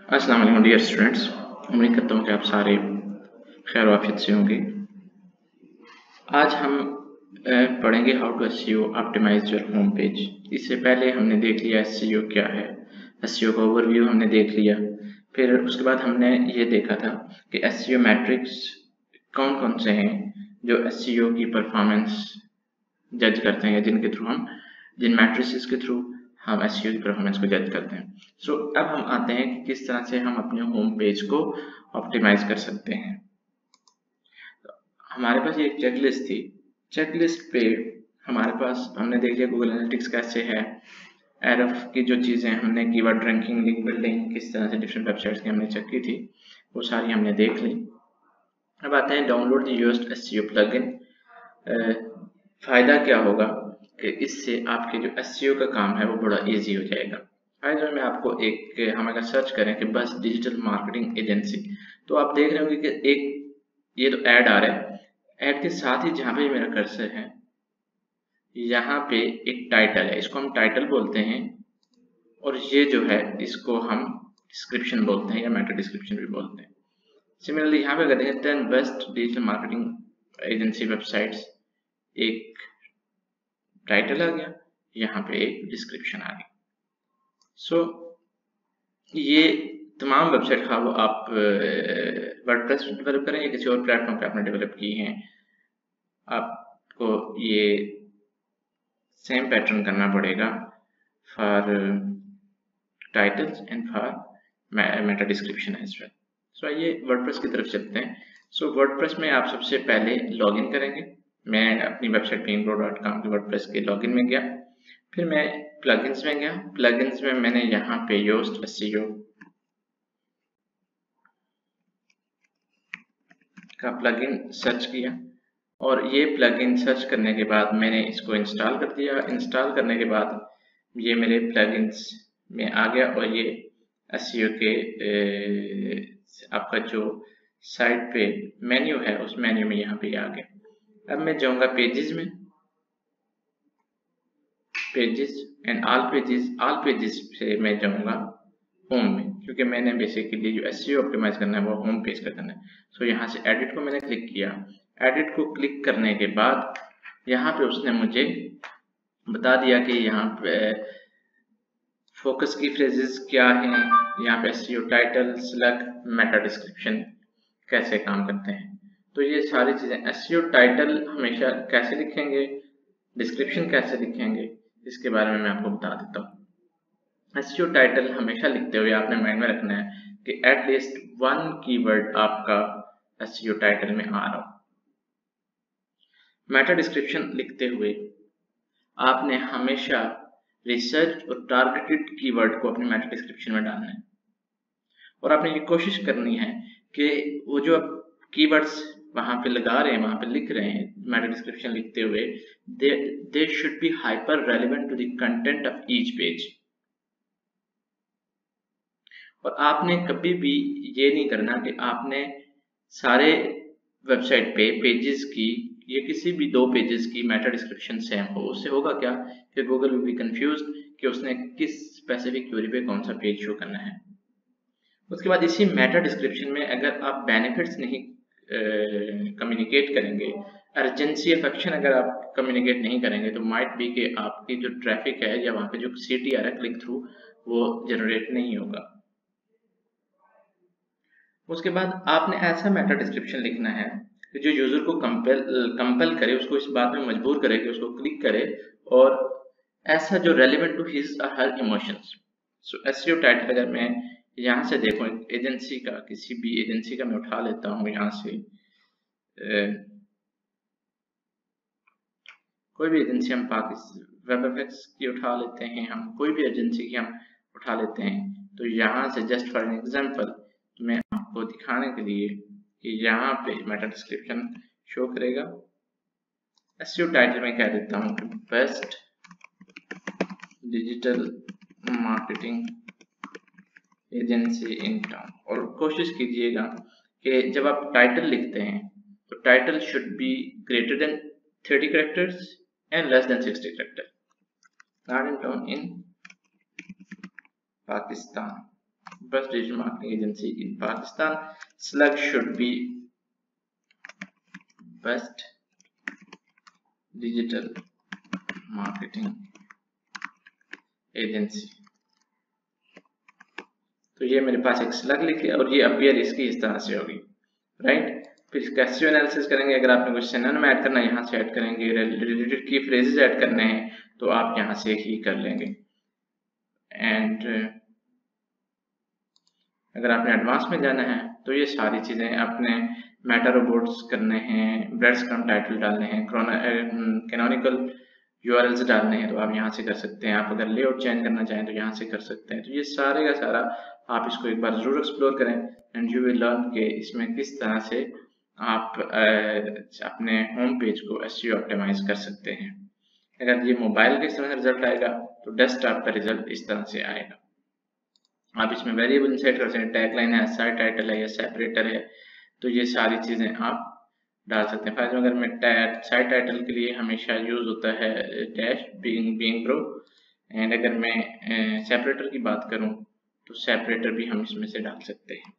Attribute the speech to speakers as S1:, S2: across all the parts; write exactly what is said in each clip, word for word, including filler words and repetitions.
S1: अस्सलाम वालेकुम dear students, उम्मीद करता हूँ कि आप सारे खैर वाफियत से होंगे। आज हम पढ़ेंगे how to SEO optimize your home page. इससे पहले हमने देख लिया एसईओ क्या है, एसईओ का ओवरव्यू हमने देख लिया। फिर उसके बाद हमने ये देखा था कि एसईओ मैट्रिक्स कौन कौन से हैं जो एसईओ की परफॉर्मेंस जज करते हैं, जिनके थ्रू हम जिन मैट्रिसेस के थ्रू हम एसईओ की परफॉर्मेंस को जज करते हैं। सो so, अब हम आते हैं कि किस तरह से हम अपने होम पेज को ऑप्टिमाइज कर सकते हैं। हमारे पास एक चेकलिस्ट थी। चेकलिस्ट पे हमारे पास हमने देख लिया गूगल एनालिटिक्स कैसे है, एरफ की जो चीज़ें हमने कीवर्ड रैंकिंग, लिंक बिल्डिंग, किस तरह से डिफरेंट वेबसाइट्स की हमने चेक की थी, वो सारी हमने देख ली। अब आते हैं download the used SEO plugin. फायदा क्या होगा कि इससे आपके जो एसईओ का काम है वो बड़ा इजी हो जाएगा। फायदा में आपको एक, हम अगर सर्च करें कि बस डिजिटल मार्केटिंग एजेंसी, तो आप देख रहे होंगे कि एक ये तो ऐड आ रहा है, ऐड के साथ ही जहाँ पे मेरा कर्सर है यहाँ पे एक टाइटल है, इसको हम टाइटल बोलते हैं, और ये जो है इसको हम डिस्क्रिप्शन बोलते हैं या मेटा डिस्क्रिप्शन भी बोलते हैं। सिमिलरली यहाँ पे अगर देखें ten best digital marketing agency websites, एक टाइटल आ गया, यहाँ पे एक डिस्क्रिप्शन आ गई। सो so, ये तमाम वेबसाइट खा वो आप वर्डप्रेस डेवलप करें या किसी और प्लेटफॉर्म पे आपने डेवलप की हैं, आपको ये सेम पैटर्न करना पड़ेगा for titles and for meta description as well. So आइए वर्डप्रेस की तरफ चलते हैं। सो so, वर्डप्रेस में आप सबसे पहले लॉगिन करेंगे। मैं अपनी वेबसाइट पेइंगप्रो डॉट कॉम के वर्डप्रेस के लॉगिन में गया, फिर मैं प्लगइन्स में गया। प्लगइन्स में मैंने यहाँ पे योस्ट एसईओ का प्लगइन सर्च किया, और ये प्लगइन सर्च करने के बाद मैंने इसको इंस्टॉल कर दिया। इंस्टॉल करने के बाद ये मेरे प्लगइन्स में आ गया, और ये एसईओ के ए, आपका जो साइट पे मेन्यू है उस मेन्यू में यहाँ पे आ गया। अब मैं जाऊँगा पेजेस में, pages and all pages, all pages से मैं जाऊँगा होम में, क्योंकि मैंने बेसिकली जो एसईओ ऑप्टिमाइज करना है वो होम पेज का करना है। सो so, यहाँ से एडिट को मैंने क्लिक किया। एडिट को क्लिक करने के बाद यहाँ पे उसने मुझे बता दिया कि यहाँ पे फोकस की फ्रेजेस क्या हैं, यहाँ पे SEO title, select, meta description कैसे काम करते हैं। तो ये सारी चीज़ें, एसईओ टाइटल हमेशा कैसे लिखेंगे, डिस्क्रिप्शन कैसे लिखेंगे, इसके बारे में मैं आपको बता देता हूँ। एसईओ टाइटल हमेशा लिखते हुए आपने माइंड में रखना है कि एटलीस्ट वन कीवर्ड आपका एसईओ टाइटल में आ रहा हो। मेटा डिस्क्रिप्शन लिखते हुए आपने हमेशा रिसर्च और टारगेटेड कीवर्ड को अपने मेटा डिस्क्रिप्शन में डालना है, और आपने ये कोशिश करनी है कि वो जो आप कीवर्ड्स वहां पे लगा रहे हैं, वहां पे लिख रहे हैं मेटा डिस्क्रिप्शन लिखते हुए, they they should be hyper relevant to the content of each page. और आपने कभी भी ये नहीं करना कि आपने सारे वेबसाइट पे पेजेस की ये किसी भी दो पेजेस की मेटा डिस्क्रिप्शन सेम हो। उससे होगा क्या कि गूगल विल बी कंफ्यूज्ड कि उसने किस स्पेसिफिक क्वेरी पे कौन सा पेज शो करना है। उसके बाद इसी मेटा डिस्क्रिप्शन में अगर आप बेनिफिट्स नहीं कम्युनिकेट करेंगे, अर्जेंसी अफेक्शन अगर आप कम्युनिकेट नहीं करेंगे, तो माइट बी कि आपकी जो ट्रैफिक है या वहाँ पे जो सीटीआर है, क्लिक थ्रू, वो जनरेट नहीं होगा। उसके बाद आपने ऐसा मेटा डिस्क्रिप्शन लिखना है कि जो यूजर को कंपेल कंपेल करे, उसको इस बात में मजबूर करे कि उसको क्लिक करे, और ऐसा जो रेलिवेंट टू हिज और her emotions. So SEO title अगर मैं यहाँ से देखूँ, एजेंसी का, किसी भी एजेंसी का मैं उठा लेता हूँ यहाँ से, ए, कोई भी एजेंसी, हम पाकिस्तान वेबएफएक्स की उठा लेते हैं, हम कोई भी एजेंसी की हम उठा लेते हैं। तो यहाँ से जस्ट फॉर एन एग्जांपल मैं आपको दिखाने के लिए कि यहाँ पे मेटा डिस्क्रिप्शन शो करेगा। एसईओ टाइटल में कह देता हूँ कि best digital marketing agency in town, और कोशिश कीजिएगा कि जब आप टाइटल लिखते हैं तो title should be greater than thirty characters and less than sixty character. Not in town in Pakistan, best digital marketing agency in Pakistan. Slug should be best digital marketing agency. तो ये मेरे पास एक स्लग लिखी और ये अपीयर इसकी इस तरह से होगी, राइट। फिर इसका एसईओ एनालिसिस करेंगे। अगर आपने कुछ सिनोनिम ऐड करना है यहाँ से ऐड करेंगे, रिलेटेड की फ्रेजेस ऐड करने हैं तो आप यहाँ से ही कर लेंगे। एंड अगर आपने एडवांस में जाना है तो ये सारी चीजें अपने मेटा रोबोट्स करने हैं, ब्रेड स्क्रम टाइटल डालने हैं, कैनोनिकल यूआरएल्स डालने हैं तो आप यहाँ से कर सकते हैं। आप अगर लेआउट चेंज करना चाहें तो यहाँ से कर सकते हैं। तो ये सारे का सारा आप इसको एक बार जरूर एक्सप्लोर करें एंड यू विल लर्न के इसमें किस तरह से आप अपने होम पेज को एसईओ ऑप्टिमाइज कर सकते हैं। अगर ये मोबाइल के इस तरह से रिजल्ट आएगा तो डेस्कटॉप का रिजल्ट इस तरह से आएगा। आप इसमें वेरिएबल सेट कर सकते हैं, टैगलाइन है, साइट टाइटल है या सेपरेटर है, तो ये सारी चीजें आप डाल सकते हैं। फॉर एग्जाम्पल अगर मैं साइट टाइटल के लिए हमेशा यूज होता है dash being being pro, and अगर मैं सेपरेटर uh, की बात करूं तो सेपरेटर भी हम इसमें से डाल सकते हैं।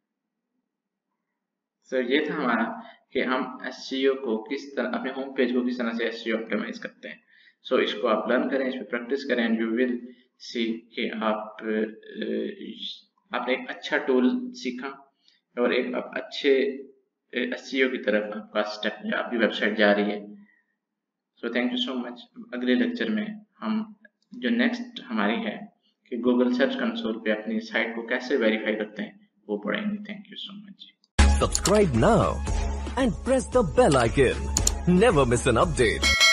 S1: सो so, ये था हमारा कि हम एसईओ को किस तरह अपने होम पेज को किस तरह से एसईओ ऑप्टिमाइज करते हैं। सो so, इसको आप लर्न करें, इस पर प्रैक्टिस करें एंड यू विल सी कि आप आपने एक अच्छा टूल सीखा और एक आप अच्छे एसईओ की तरफ आपका स्टेप आपकी वेबसाइट जा रही है। So thank you so much. अगले लेक्चर में हम जो नेक्स्ट हमारी है कि गूगल सर्च कंसोल पे अपनी साइट को कैसे वेरीफाई करते हैं वो पढ़ेंगे। Thank you so much.
S2: Subscribe now and press the bell icon. Never miss an update.